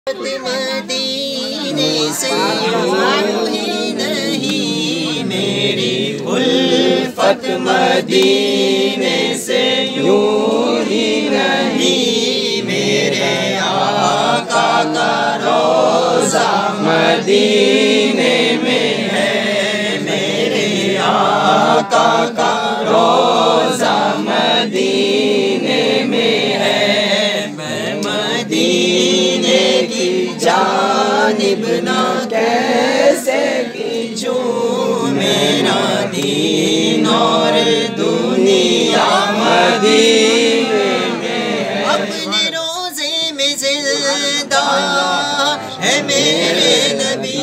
मदीने से यूं ही नहीं, मेरी उल्फत मदीने से यूं ही नहीं, मेरे आका का रोज़ा मदीने में है, मेरे आका का रोज़ा मदीने में है। मैं मदीने की जानिब ना कैसे खींचूं, मेरा दीन और दुनिया मदीने में है। अपने रोज़े में ज़िंदा है मेरे नबी,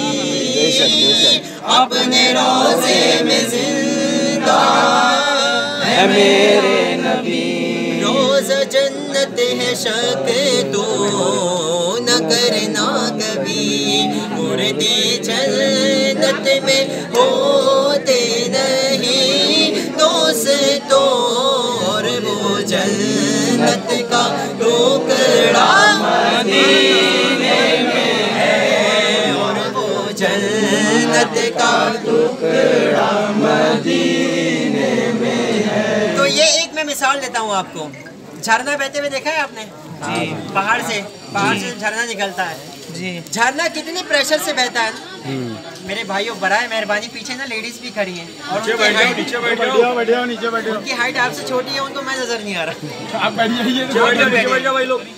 अपने रोज़े में ज़िंदा है मेरे नबी। रोज़ा जन्नत है शक तो न करना कभी, मुर्दे जन्नत में होते नहीं दोस्तों, और वो जन्नत का टुकड़ा मदीने में है, और वो जन्नत का टुकड़ा मदीने में है। तो ये एक मैं मिसाल देता हूँ आपको। झरना बहते हुए देखा है आपने? जी। पहाड़ से झरना निकलता है जी। झरना कितनी प्रेशर से बहता है। मेरे भाइयों बराए मेहरबानी, पीछे ना लेडीज भी खड़ी हैं और नीचे बैठो, उनकी हाइट आपसे छोटी है, उनको मैं नजर नहीं आ रहा। आप बैठ जाइए भाई लोग,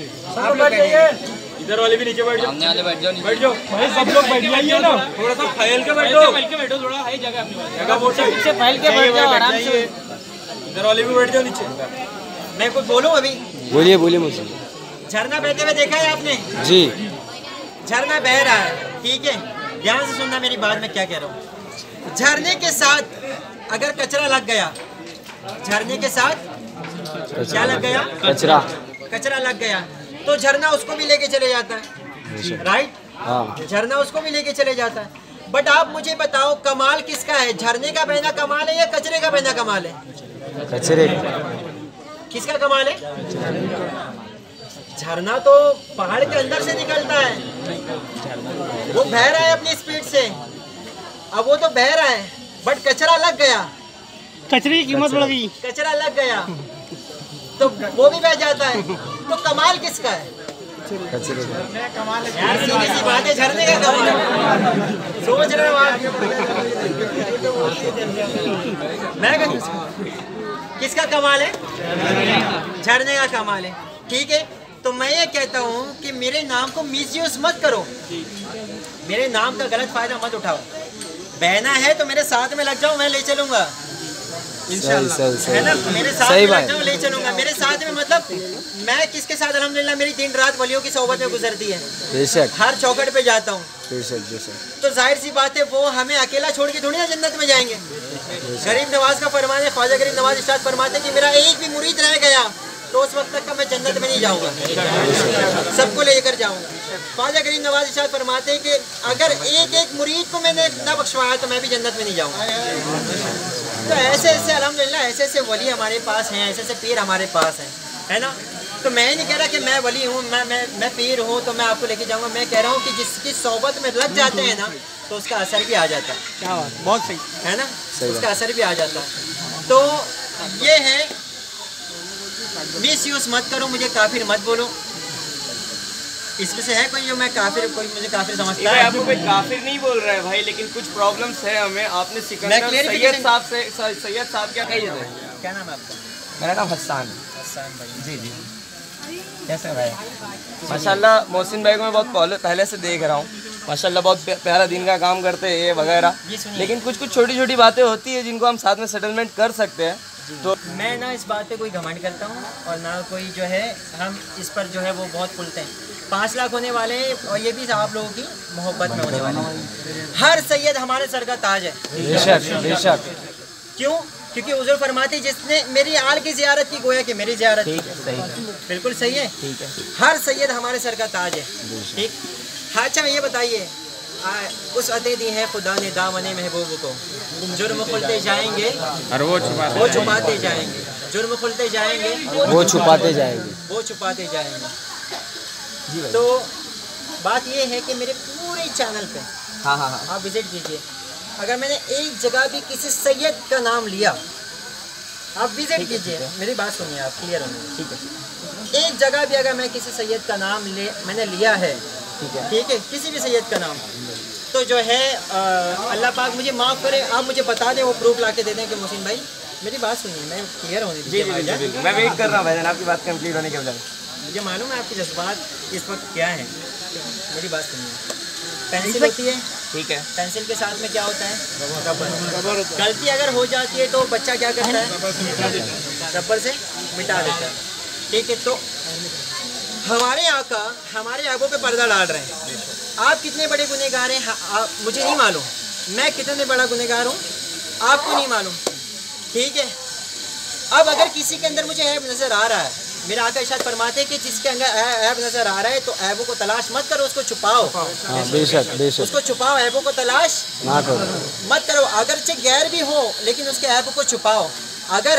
इधर वाले भी नीचे बैठ जाओ, सामने वाले बैठ जाओ भाई, सब लोग बैठ जाइए ना, थोड़ा सा फैल के बैठो, थोड़ा है जगह बहुत फैल के बैठ जाओ आराम से। इधर वाले भी बैठ जाओ नीचे। मैं कुछ बोलूं अभी? बोलिए मुझसे। झरना बहते हुए देखा है आपने? जी। झरना बह रहा है, ठीक है, ध्यान से सुनना मेरी बात, मैं क्या कह रहा हूँ। झरने के साथ अगर कचरा लग गया, झरने के साथ क्या लग गया? कचरा लग गया, तो झरना उसको भी लेके चले जाता है, राइट? हाँ। झरना उसको भी लेके चले जाता है। बट आप मुझे बताओ, कमाल किसका है? झरने का बहना कमाल है या कचरे का बहना कमाल है? कचरे। किसका कमाल है? झरना तो पहाड़ के अंदर से निकलता है, वो बह रहा है अपनी स्पीड से, अब वो तो बह रहा है, बट कचरा लग गया, कचरे की कीमत बढ़ गई, कचरा लग गया तो वो भी बह जाता है। तो कमाल किसका है? कचरे का। कमाल है यार, सीधी सी बात है, झरने का कमाल है। सोच रहे हो आप? मैं किसका कमाल है? झरने का कमाल है, ठीक है। तो मैं ये कहता हूँ कि मेरे नाम को मिसयूज मत करो, मेरे नाम का गलत फायदा मत उठाओ। बहना है तो मेरे साथ में लग जाओ, मैं ले चलूंगा इंशाल्लाह, है ना? मेरे साथ में लग जाओ, ले चलूंगा। मेरे साथ में मतलब मैं किसके साथ? अल्हम्दुलिल्लाह मेरी दिन रात वलियों की सोहबत में गुजरती है, हर चौखट पे जाता हूँ, तो जाहिर सी बात है वो हमें अकेला छोड़ के थोड़ी ना जन्नत में जाएंगे। गरीब नवाज का फरमान है, ख्वाजा गरीब नवाज इरशाद फरमाते कि मेरा एक भी मुरीद रह गया तो उस वक्त तक का मैं जन्नत में नहीं जाऊंगा, सबको लेकर जाऊंगा। ख्वाजा गरीब नवाज इरशाद फरमाते हैं कि अगर एक एक मुरीद को मैंने न बख्शवाया तो मैं भी जन्नत में नहीं जाऊंगा। तो ऐसे ऐसे अल्हम्दुलिल्लाह ऐसे ऐसे वली हमारे पास हैं, ऐसे ऐसे पीर हमारे पास हैं, है ना? तो मैं नहीं कह रहा कि मैं वली हूँ, मैं पीर हूँ तो मैं आपको लेके जाऊँगा। मैं कह रहा हूँ कि जिसकी सोबत में लग जाते हैं ना तो उसका असर भी आ जाता है। क्या बात, बहुत सही है ना? उसका असर भी आ जाता है। तो ये है, मिस यूज मत करो, मुझे काफिर मत बोलो। इसमें से है कोई जो मैं काफिर, कोई मुझे काफिर समझता है? आपको कोई काफिर नहीं बोल रहा है भाई, लेकिन कुछ प्रॉब्लम्स है हमें। आपने सिकंदर सैयद साहब क्या कही है? क्या नाम है आपका? मेरा नाम हसन भाई। जी। कैसे भाई? माशाल्लाह मोहसिन भाई को मैं बहुत पहले से देख रहा हूँ, माशाल्लाह बहुत प्यारा दिन का काम करते हैं ये वगैरह, लेकिन कुछ छोटी छोटी बातें होती है जिनको हम साथ में सेटलमेंट कर सकते हैं। तो मैं ना इस बात पे कोई घमंड करता हूँ और ना कोई जो है हम इस पर जो है वो बहुत खुलते हैं। 5 लाख होने वाले हैं और ये भी आप लोगों की मोहब्बत में होने वाले हैं। हर सैयद हमारे सर का ताज है, बेशक। क्यों? क्योंकि हुज़ूर फरमाते जिसने मेरी आल की ज़ियारत की गोया कि मेरी ज़ियारत की। बिल्कुल सही है, हर सैयद हमारे सर का ताज है, ठीक। अच्छा ये बताइए, उस अते दी है खुदा ने दामने महबूब को, जुर्म खुलते जाएंगे और वो छुपाते जाएंगे, जुर्म खुलते जाएंगे वो छुपाते जाएंगे। तो बात ये है कि मेरे पूरे चैनल पे हाँ हाँ हाँ आप विजिट कीजिए, अगर मैंने एक जगह भी किसी सैयद का नाम लिया, आप विजिट कीजिए, मेरी बात सुनिए आप, क्लियर होंगे, ठीक है। एक जगह भी अगर मैं किसी सैयद का नाम मैंने लिया है, ठीक है, किसी भी सैयद का नाम, तो जो है अल्लाह पाक मुझे माफ़ करे, आप मुझे बता दें, वो प्रूफ ला के दे दें कि मोहसिन भाई मेरी बात सुनिए, मैं क्लियर होने दीजिए। मैं वेट कर रहा हूँ भाईजान आपकी बात कंप्लीट होने के बजाय। मुझे मालूम है आपके जज्बात इस वक्त क्या है, मेरी बात सुनिए। पेंसिल होती है, ठीक है, पेंसिल के साथ में क्या होता है, रबर। गलती अगर हो जाती है तो बच्चा क्या करता है, रबर से मिटा देता है, ठीक है। तो हमारे आका हमारे आगों पे पर्दा डाल रहे हैं। आप कितने बड़े गुनहगार हैं मुझे नहीं मालूम, मैं कितने बड़ा गुनहगार हूँ आपको नहीं मालूम, ठीक है। अब अगर किसी के अंदर मुझे ऐब नज़र आ रहा है, मेरे आका इरशाद फरमाते हैं कि जिसके अंदर ऐब नज़र आ रहा है तो ऐबों को तलाश मत करो, उसको छुपाओ। बेशक बेशक उसको छुपाओ, ऐबों को तलाश ना करो, मत करो। अगरचे गैर भी हो लेकिन उसके ऐबों को छुपाओ। अगर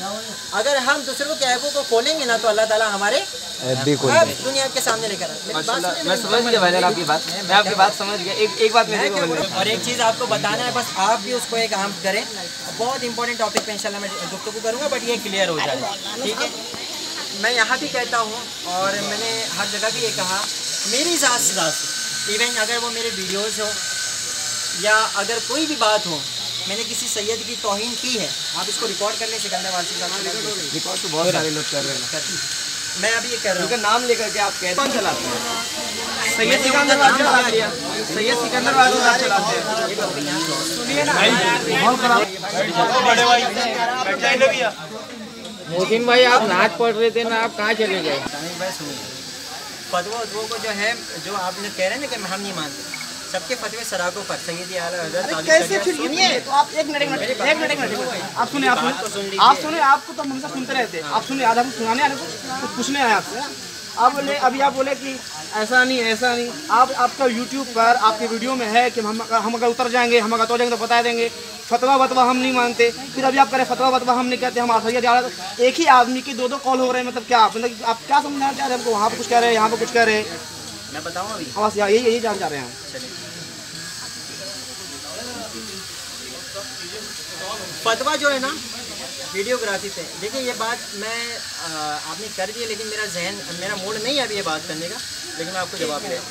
हम दूसरों के ऐबों को खोलेंगे ना तो अल्लाह ताला हमारे दुनिया के सामने लेकर आए। मैं समझ गया भाईजान आपकी बात, मैं आपकी बात समझ गया। एक बात मेरे को और एक चीज़ आपको बताना है, बस आप भी उसको एक आम करें। बहुत इंपॉर्टेंट टॉपिक पे इंशाल्लाह मैं गुफ्तगू करूँगा, बट ये क्लियर हो जाए, ठीक है। मैं यहाँ भी कहता हूँ और मैंने हर जगह भी ये कहा, मेरी ज़ात से इवन अगर वो मेरे वीडियोज़ हो या अगर कोई भी बात हो, मैंने किसी सैयद की तौहीन की है, आप इसको रिकॉर्ड कर लें। सिकंदर वासी साहब रिकॉर्ड तो बहुत सारे लोग कर रहे हैं, मैं अभी ये कर रहा हूँ। उनका नाम लेकर के आप कहते हैं कौन चलाते हैं? सैयद सिकंदर वासी चला लिया, सैयद सिकंदर वासी चलाते हैं। सुनिए ना बड़े भाई मोहसिन भाई, आप नाच पढ़ रहे थे ना, आप कहाँ चले गए? फतवा को जो है, जो आपने कह रहे हैं ना कि हम नहीं मानते, सबके फतवे सराकों पर सैयदी आला हज़रत कैसे फिर सुनिए तो आप एक मिनट आप सुने आपको तो हम हमेशा सुनते रहते। आप सुने, आधा कुछ सुनाने आने कुछ पूछने आए आपसे। आप बोले अभी आप बोले कि ऐसा नहीं आप आपका यूट्यूब पर आपके वीडियो में है कि हम अगर उतर जाएंगे, हम अगर तो जाएंगे तो बता देंगे। फतवा वतवा हम नहीं मानते, फिर अभी आप करें फतवा वतवा हम नहीं कहते, हम सैयद आला। एक ही आदमी की दो कॉल हो रहे हैं, मतलब क्या मतलब आप क्या समझना चाह रहे हैं हमको? वहाँ पर कुछ कह रहे हैं, यहाँ पर कुछ कह रहे हैं, मैं बताऊँ अभी बस यही जान चाह रहे हैं हम। फतवा जो है ना वीडियोग्राफी पे, देखिए ये बात मैं आपने कर दी है, लेकिन मेरा मूड नहीं है अभी ये बात करने का, लेकिन मैं आपको जवाब दे।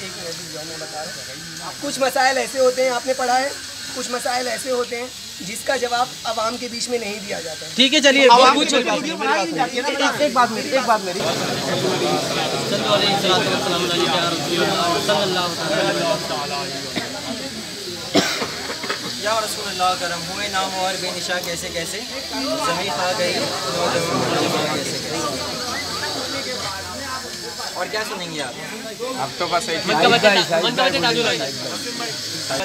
कुछ मसाइल ऐसे होते हैं, आपने पढ़ा है, कुछ मसाइल ऐसे होते हैं जिसका जवाब आवाम के बीच में नहीं दिया जाता है। ठीक है, चलिए एक बात मेरी या रसूलुल्लाह करम हुए नाम और बेनिशा कैसे कैसे ज़मीं खा गई कैसे और क्या सुनेंगे आप? अब तो बस